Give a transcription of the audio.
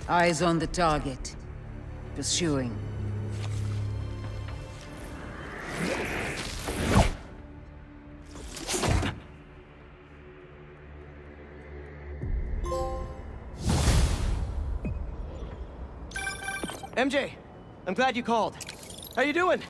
Eyes on the target. Pursuing. MJ, I'm glad you called. How you doing?